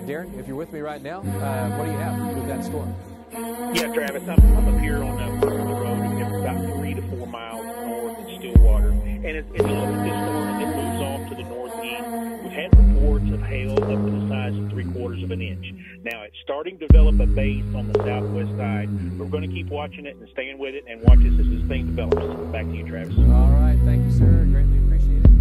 Darren, if you're with me right now, what do you have with that storm? Yeah, Travis, I'm up here on the road. It's about 3 to 4 miles north of Stillwater, and it's a low this storm, and it moves off to the northeast. We've had reports of hail up to the size of 3/4 of an inch. Now, it's starting to develop a base on the southwest side. We're going to keep watching it and staying with it and watch this as this thing develops. Back to you, Travis. All right. Thank you, sir. Greatly appreciate it.